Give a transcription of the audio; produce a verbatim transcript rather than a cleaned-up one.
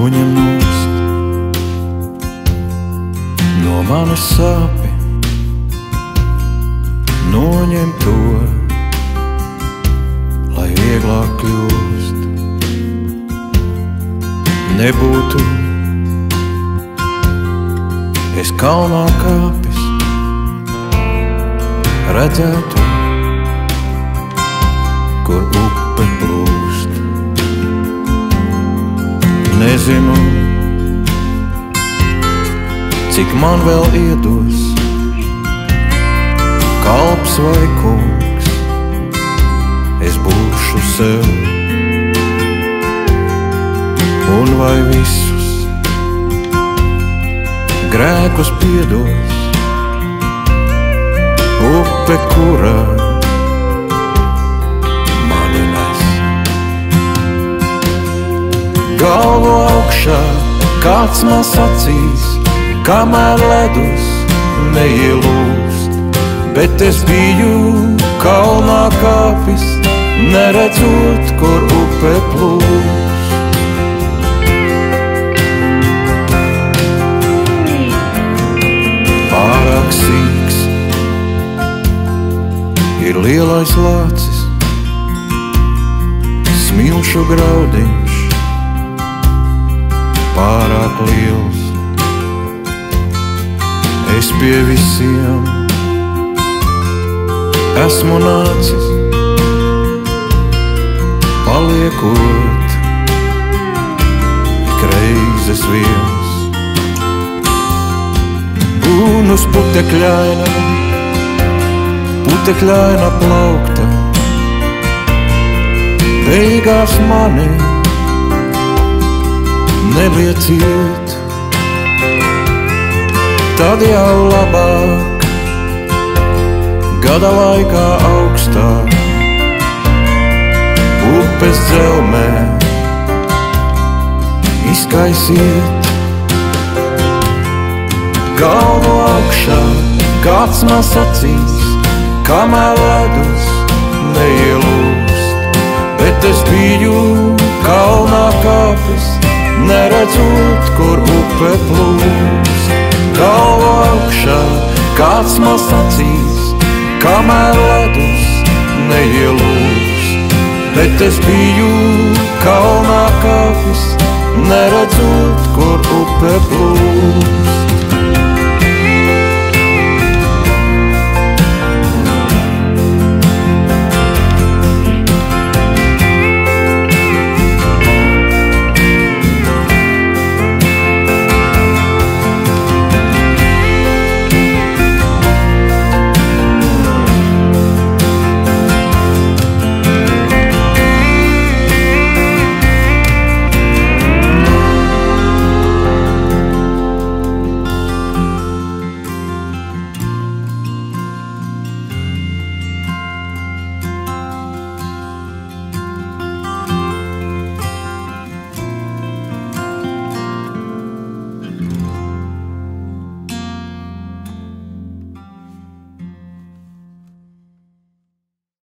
noņem nost no manis sāpi, noņem to, lai vieglāk kļūst. Nebūtu es kalnā kāpis, redzētu, kur upe plūst. Nezinu, cik man vēl iedos, kalps vai kungs, es būšu sev. Un vai visus grēkus piedos, upe, kurā mani nes. Galvu augšā kāds man sacīs, kamēr ledus neielūst, bet es biju kalnā kāpis, neredzot, kur upe plūst. Pārāk sīks ir lielais lācis, smilšu graudiņš pārāk liels. Es pie visiem esmu nācis, paliekot ik reizes viens. Un uz putekļaina, putekļaina plaukta, beigās mani nelieciet. Tad jau labāk, gada laikā augstāk, upes dzelmē izkaisiet. Galvu augšā kāds man sacīs, kamēr ledus neielūst, bet es biju kalnā kāpis, neredzot, kur upe plūst. Galvu augšā kāds man sacīs, kamēr ledus neielūst, bet es biju kalnā kāpis, neredzot, kur upe plūst.